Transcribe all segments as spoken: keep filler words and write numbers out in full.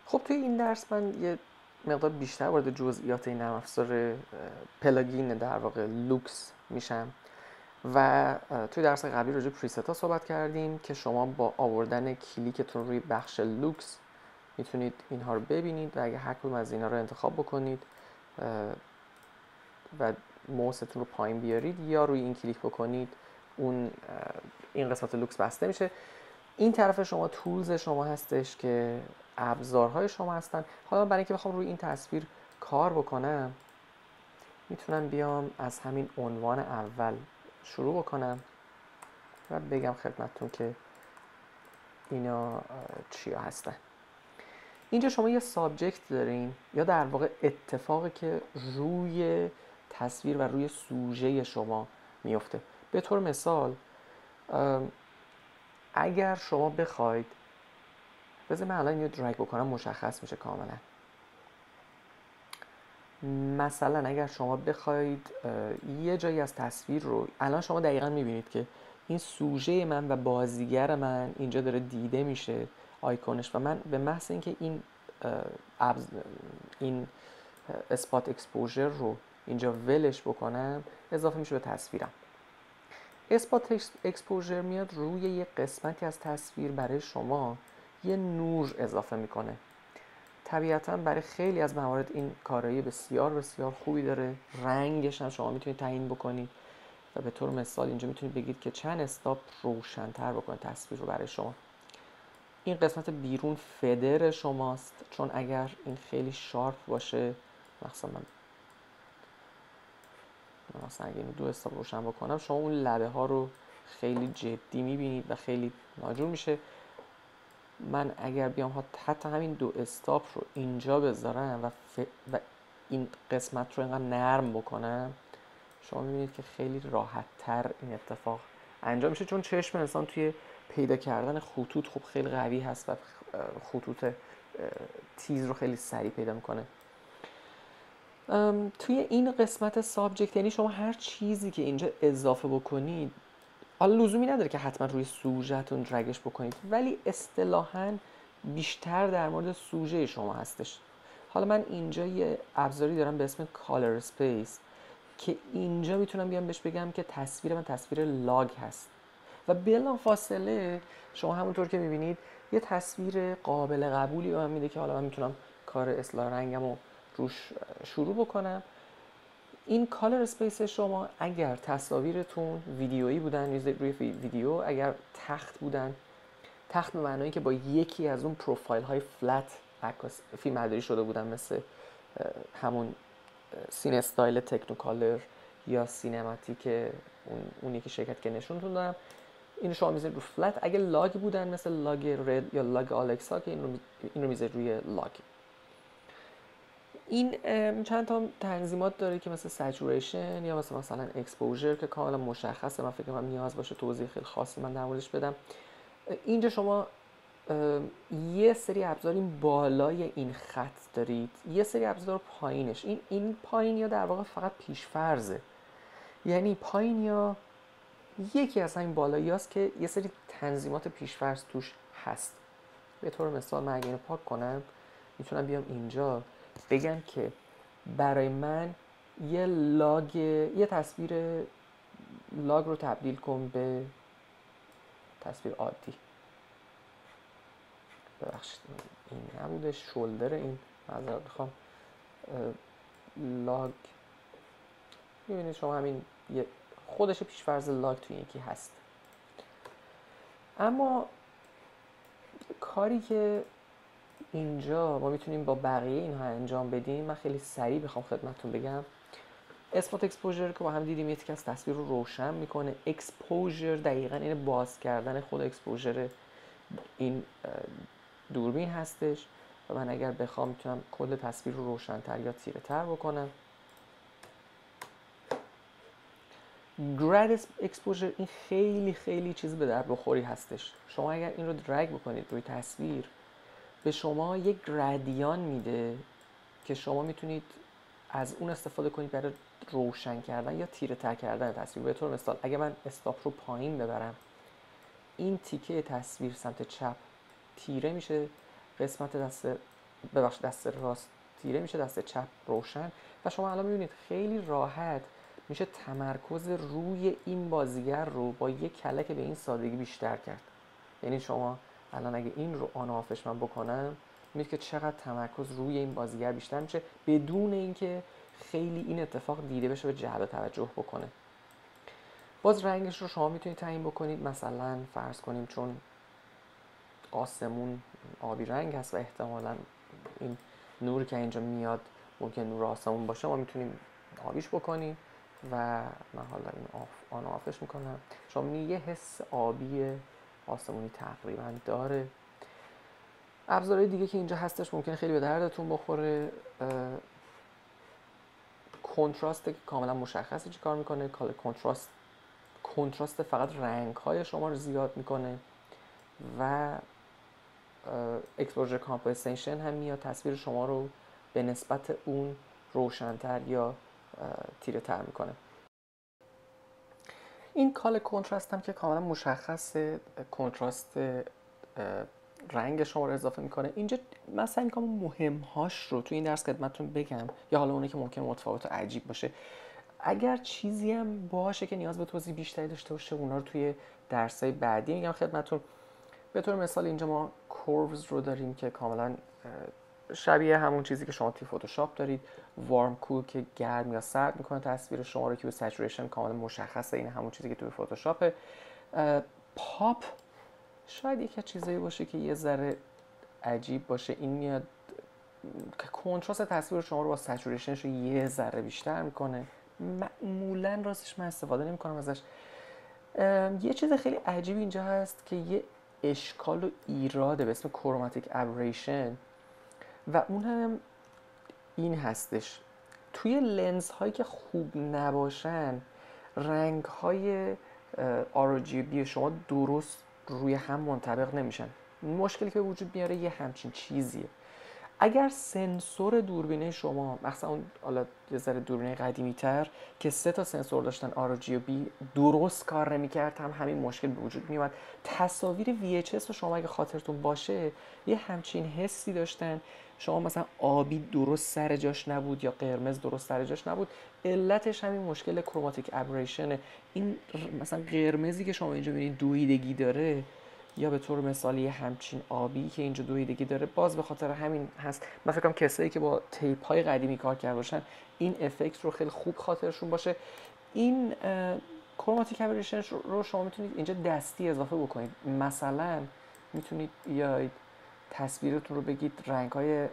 خب توی این درس من یه مقدار بیشتر وارد جزئیات این نرم افزار پلاگین در واقع لوکس میشم و توی درس قبلی راجع به پریست ها صحبت کردیم که شما با آوردن کلیکتون روی بخش لوکس میتونید اینها رو ببینید و اگه هر کدوم از اینا رو انتخاب بکنید و موستون رو پایین بیارید یا روی این کلیک بکنید اون این قسمت لوکس بسته میشه. این طرف شما تولز شما هستش که ابزارهای شما هستن. حالا برای اینکه بخوام روی این تصویر کار بکنم میتونم بیام از همین عنوان اول شروع بکنم و بگم خدمتتون که اینا چیا هستن. اینجا شما یه سابجکت دارین یا در واقع اتفاقی که روی تصویر و روی سوژه شما میفته. به طور مثال اگر شما بخواید، بذار من الان اینو درگ بکنم مشخص میشه کاملا. مثلا اگر شما بخواید یه جایی از تصویر رو، الان شما دقیقا میبینید که این سوژه من و بازیگر من اینجا داره دیده میشه آیکونش و من به محض اینکه این این اسپات اکسپوژر رو اینجا ولش بکنم اضافه میشه به تصویرم. اسپات اکسپوژر میاد روی یه قسمتی از تصویر برای شما یه نور اضافه میکنه. طبیعتاً برای خیلی از موارد این کارایی بسیار بسیار خوبی داره. رنگش هم شما میتونید تعیین بکنید و به طور مثال اینجا میتونید بگید که چند استاپ روشن‌تر بکنه تصویر رو برای شما. این قسمت بیرون فدر شماست، چون اگر این خیلی شارپ باشه، مثلا من مثلا اگه این دو استاپ روشن بکنم شما اون لبه ها رو خیلی جدی میبینید و خیلی ناجور میشه. من اگر بیام حتی همین دو استاپ رو اینجا بذارم و, ف... و این قسمت رو اینقدر نرم بکنم شما میبینید که خیلی راحت تر این اتفاق انجام میشه، چون چشم انسان توی پیدا کردن خطوط خوب خیلی قوی هست و خطوط تیز رو خیلی سریع پیدا میکنه. توی این قسمت سابجکت یعنی شما هر چیزی که اینجا اضافه بکنید، حالا لزومی نداره که حتما روی سوژه‌تون درگش بکنید، ولی اصطلاحاً بیشتر در مورد سوژه شما هستش. حالا من اینجا یه ابزاری دارم به اسم کالر اسپیس که اینجا میتونم بیام بهش بگم که تصویر من تصویر لاگ هست و بلافاصله شما همونطور که میبینید یه تصویر قابل قبولی به من میده که حالا من میتونم کار اصلاح رنگم رو روش شروع بکنم. این کالر اسپیس شما اگر تصاویرتون ویدیویی بودن روی ویدیو، اگر تخت بودن، تخت به معنایی که با یکی از اون پروفایل های فلت فیلم برداری شده بودن، مثل همون سین استایل تکنوکالر یا سینماتیک اون اونی که شرکت که نشونتون دادم، این شما میذارید رو فلت. اگه لاگ بودن مثل لاگ رد یا لاگ آلکسا که این رو این رو میذارید روی لاگ. این چند تا تنظیمات داره که مثل سچوریشن یا مثلا مثلا اکسپوژر که کاملا مشخصه. من فکر کنم نیاز باشه توضیح خیلی خاصی من در موردش بدم. اینجا شما یه سری ابزار این بالای این خط دارید، یه سری ابزار پایینش. این این پایین یا در واقع فقط پیش‌فرضه، یعنی پایین یا یکی از همین بالایی هست که یه سری تنظیمات پیش‌فرض توش هست. به طور مثال من اگه اینو پاک کنم میتونم بیام اینجا بگم که برای من یه لاگ یه تصویر لاگ رو تبدیل کن به تصویر عادی. ببخشید این نبوده، شولدر این معذرت میخوام. لاگ میبینید شما همین یه خودش پیش‌فرض لاگ توی یکی هست. اما کاری که اینجا ما میتونیم با بقیه اینها انجام بدیم، من خیلی سریع بخوام خدمتتون بگم. اسپات اکسپوژر که با هم دیدیم یکی از تصویر رو روشن میکنه. اکسپوژر دقیقاً این باز کردن خود اکسپوژر این دوربین هستش و من اگر بخوام میتونم کل تصویر رو روشن‌تر یا تیره‌تر بکنم. گراد اکسپوژر این خیلی خیلی چیز به در بخوری هستش. شما اگر این رو درگ بکنید روی تصویر به شما یک گرادیان میده که شما میتونید از اون استفاده کنید برای روشن کردن یا تیره تر کردن تصویر. به طور مثال اگه من استاپ رو پایین ببرم این تیکه تصویر سمت چپ تیره میشه، قسمت دست ببخشید دست راست تیره میشه، دست چپ روشن و شما الان میبینید خیلی راحت میشه تمرکز روی این بازیگر رو با یک کلک به این سادگی بیشتر کرد. یعنی شما الان اگه این رو آن آفش من بکنم میبینید که چقدر تمرکز روی این بازیگر بیشتر میشه بدون اینکه خیلی این اتفاق دیده بشه و جلب توجه بکنه. باز رنگش رو شما میتونید تعیین بکنید، مثلا فرض کنیم چون آسمون آبی رنگ هست و احتمالاً این نور که اینجا میاد ممکن نور آسمون باشه، ما میتونیم آبیش بکنیم و من حالا این آف آن آفش میکنم. شما یه حس آبی آسمونی تقریبا داره. ابزارهای دیگه که اینجا هستش ممکنه خیلی به دردتون بخوره. کنتراست که کاملا مشخصه چی کار میکنه. کنتراست کنتراست فقط رنگ های شما رو زیاد میکنه و اکسپوژر کامپنسیشن هم میاد تصویر شما رو به نسبت اون روشن‌تر یا تیره تر میکنه. این کال کنتراست هم که کاملا مشخصه، کنتراست رنگ شما رو اضافه میکنه. اینجا من سعی میکنم مهمهاش رو تو این درس خدمتتون بگم، یا حالا اونی که ممکن متفاوت و عجیب باشه. اگر چیزی هم باشه که نیاز به توضیح بیشتری داشته باشه اونا رو توی درسای بعدی میگم خدمتتون. به طور مثال اینجا ما کوروز رو داریم که کاملا شبیه همون چیزی که شما توی فتوشاپ دارید. وارم کول که گرم یا سرد میکنه تصویر شما رو، که سچوریشن کاملا مشخصه، این همون چیزی که توی فتوشاپه. پاپ شاید یکی از چیزایی باشه که یه ذره عجیب باشه، این میاد که کنتراست تصویر شما رو با سچوریشنش رو یه ذره بیشتر میکنه. معمولا راستش من استفاده نمیکنم ازش. یه چیز خیلی عجیبی اینجا هست که یه اشکال و ایراده به اسم کروماتیک ابریشن و اون هم این هستش: توی لنز هایی که خوب نباشن رنگ های آر او جی بی شما درست روی هم منطبق نمیشن. مشکلی که وجود میاره یه همچین چیزیه. اگر سنسور دوربینه شما، مثلا اون حالا یه ذره دوربینه قدیمی تر که سه تا سنسور داشتن آر او جی و بی، درست کار نمی‌کرد، هم همین مشکل به وجود میومد. تصاویر وی اچ اس رو شما اگه خاطرتون باشه یه همچین حسی داشتن، شما مثلا آبی درست سر جاش نبود یا قرمز درست سر جاش نبود، علتش همین مشکل کروماتیک ابریشنه. این مثلا قرمزی که شما اینجا می‌بینید دویدگی داره، یا به طور مثالی یه همچین آبی که اینجا دویدگی داره، باز به خاطر همین هست. من فکر کنم کسایی که با تیپ های قدیمی کار کرده باشن این افکت رو خیلی خوب خاطرشون باشه. این کروماتیک ابریشن رو شما میتونید اینجا دستی اضافه بکنید. مثلا میتونید بیاید تصویرتون رو بگید رنگ های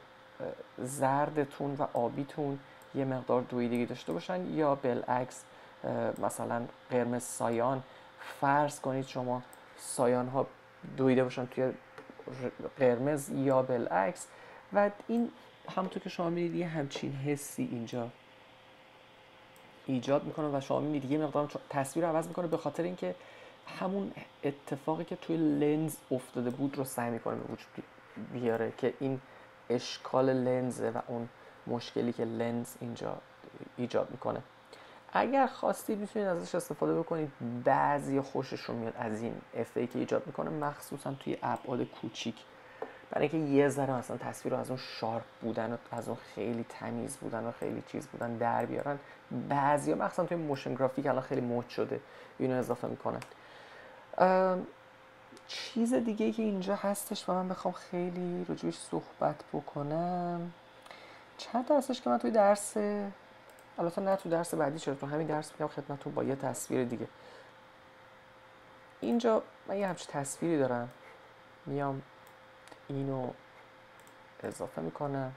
زردتون و آبیتون یه مقدار دویدگی داشته باشن، یا بالعکس مثلا قرمز سایان، فرض کنید شما سایان ها دویده باشن توی قرمز یا بالعکس، و این همونطور که شما می‌بینید یه همچین حسی اینجا ایجاد میکنه و شما می‌بینید یه مقدار تصویر رو عوض میکنه، به خاطر اینکه همون اتفاقی که توی لنز افتاده بود رو سعی میکنه به وجود بیاره، که این اشکال لنزه و اون مشکلی که لنز اینجا ایجاد میکنه. اگر خواستید میتونید ازش استفاده بکنید. بعضی خوششون میاد از این افکتی که ایجاد میکنه، مخصوصا توی ابعاد کوچیک، برای اینکه یه ذره مثلا تصویر رو از اون شارپ بودن و از اون خیلی تمیز بودن و خیلی چیز بودن در بیارن. بعضیا مخصوصا توی موشن گرافیک الان خیلی مد شده اینو اضافه میکنن. چیز دیگه که اینجا هستش و من بخوام خیلی راجعش صحبت بکنم، چند تا هستش که من توی درس، البته نه تو درس بعدی، چرا تو همین درس میگم خدمتتون با یه تصویر دیگه. اینجا من یه همچین تصویری دارم، میام اینو اضافه میکنم.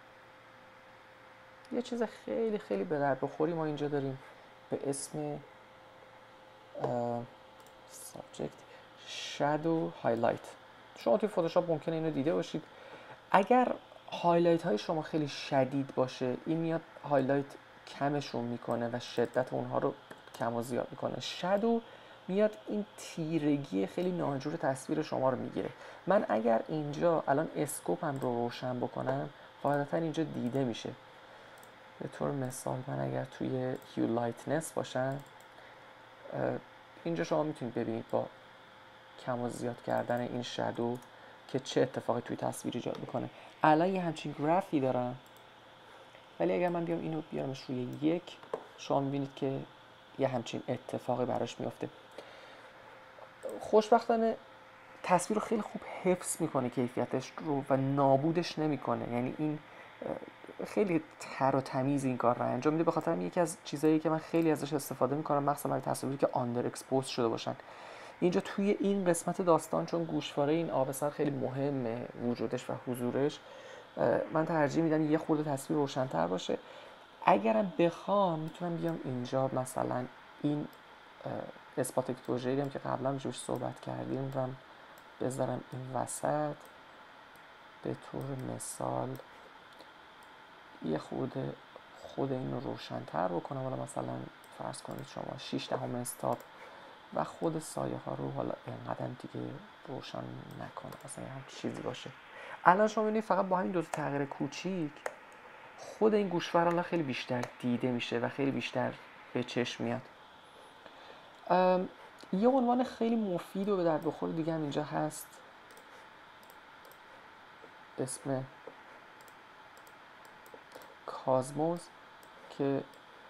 یه چیز خیلی خیلی به درد بخوری ما اینجا داریم به اسم سابجکت شادو هایلایت. شما توی فتوشاپ ممکنه اینو دیده باشید. اگر هایلایت های شما خیلی شدید باشه، این میاد هایلایت کمشون میکنه و شدت اونها رو کم و زیاد میکنه. شادو میاد این تیرگی خیلی ناجور تصویر شما رو میگیره. من اگر اینجا الان اسکوپم رو روشن بکنم، قاعدتا اینجا دیده میشه. به طور مثال من اگر توی هیو لایتنس باشم، اینجا شما میتونید ببینید با کم و زیاد کردن این شادو که چه اتفاقی توی تصویر ایجاد میکنه. الان یه همچین گرافی دارم، ولی اگر من بیام اینو بیارمش روی یک، شما میبینید که یه همچین اتفاقی براش میفته. خوشبختانه تصویر رو خیلی خوب حفظ میکنه کیفیتش رو و نابودش نمیکنه. یعنی این خیلی تر و تمیز این کار رو انجام میده. به خاطر همین یکی از چیزایی که من خیلی ازش استفاده میکنم، مخصوصا برای تصاویری که آندر اکسپوز شده باشن. اینجا توی این قسمت داستان چون گوشواره این آبسر خیلی مهمه وجودش و حضورش، من ترجیح میدم یه خورده تصویر روشن‌تر باشه. اگرم بخوام میتونم بیام اینجا مثلا این اسپات اکسپوژری هم که قبلا روش صحبت کردیم رو بذارم این وسط، به طور مثال یه خورده خود این رو روشن‌تر بکنم. حالا مثلا فرض کنید شما شش دهم استاپ و خود سایه ها رو حالا اینقدر دیگه روشن نکنه، مثلا هم چیزی باشه. الان شما می‌بینید فقط با همین دو تا تغییر کوچیک خود این گوشوار الان خیلی بیشتر دیده میشه و خیلی بیشتر به چشم میاد. یه عنوان خیلی مفید و به درد بخور دیگه هم اینجا هست، اسم کازموس، که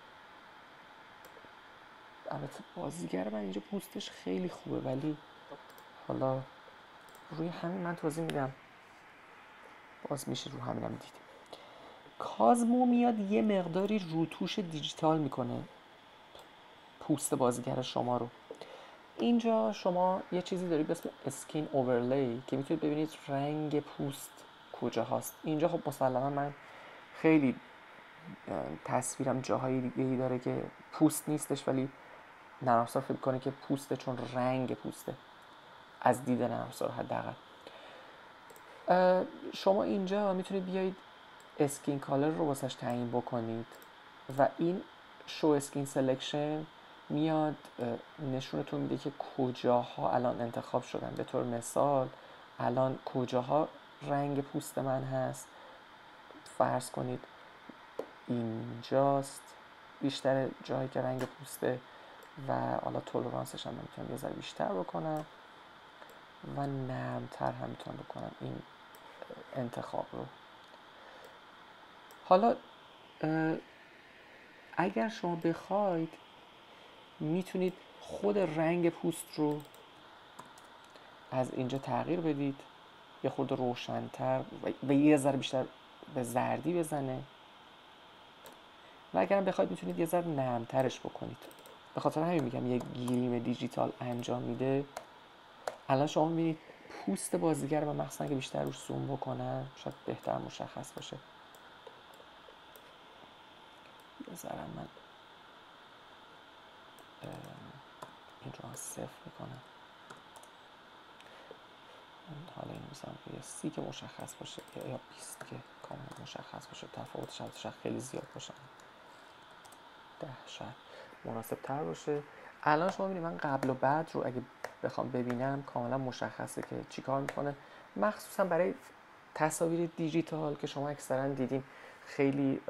البته بازیگر من اینجا پوستش خیلی خوبه، ولی حالا روی همین من توضیح میدم، باز میشه رو همینم دید. کازمو میاد یه مقداری روتوش دیجیتال میکنه پوست بازیگر شما رو. اینجا شما یه چیزی دارید به اسم اسکین اوورلی که میتونید ببینید رنگ پوست کجا هست. اینجا خب مسلما من خیلی تصویرم جاهای دیگه‌ای داره که پوست نیستش، ولی نرم افزار فکر کنه که پوسته چون رنگ پوسته از دید نرم افزار حداقل. شما اینجا میتونید بیایید اسکین کالر رو واسش تعیین بکنید و این شو اسکین سلکشن میاد نشونتون میده که کجاها الان انتخاب شدن. به طور مثال الان کجاها رنگ پوست من هست، فرض کنید اینجاست بیشتر جایی که رنگ پوسته و حالا تولرانسش هم میتونم یه ذره بیشتر بکنم و نرمتر هم میتونم بکنم این انتخاب رو. حالا اگر شما بخواید میتونید خود رنگ پوست رو از اینجا تغییر بدید، یه خورده روشن‌تر و یه ذره بیشتر به زردی بزنه و اگر بخواید میتونید یه ذره نرمترش بکنید. به خاطر همین میگم یه گریم دیجیتال انجام میده. الان شما میبینید پوست بازیگر و مخصوصا که بیشتر روش زوم بکنم شاید بهتر مشخص باشه. یه ذره من این رو صفر میکنم، حالا این میزنم روی سی که مشخص باشه یا بیست که کاملا مشخص باشه، تفاوتش شاید خیلی زیاد باشه، ده شاید مناسب تر باشه. الان شما میبینید من قبل و بعد رو اگه بخوام ببینم کاملا مشخصه که چی کار میکنه، مخصوصا برای تصاویر دیجیتال که شما اکثرا دیدین خیلی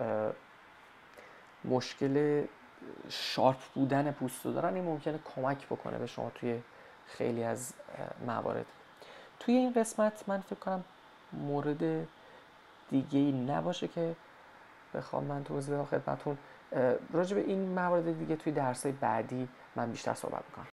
مشکل شارپ بودن پوست رو دارن. این ممکنه کمک بکنه به شما توی خیلی از موارد. توی این قسمت من فکر کنم مورد دیگه‌ای نباشه که بخوام من توضیح بدم خدمتتون. راجع به این موارد دیگه توی درس‌های بعدی من بیشتر صحبت می‌کنم.